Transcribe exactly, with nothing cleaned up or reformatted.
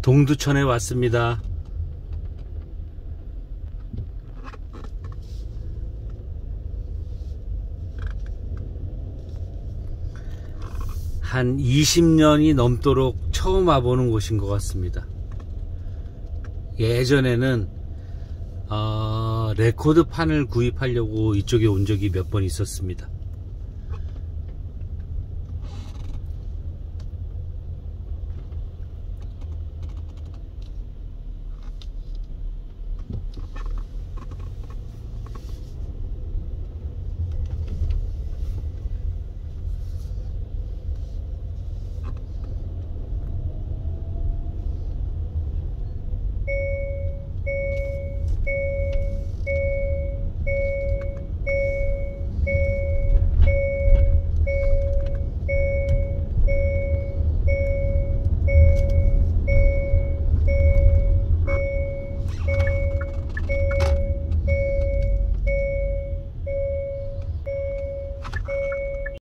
동두천에 왔습니다. 한 이십 년이 넘도록 처음 와보는 곳인 것 같습니다. 예전에는 어, 레코드판을 구입하려고 이쪽에 온 적이 몇 번 있었습니다.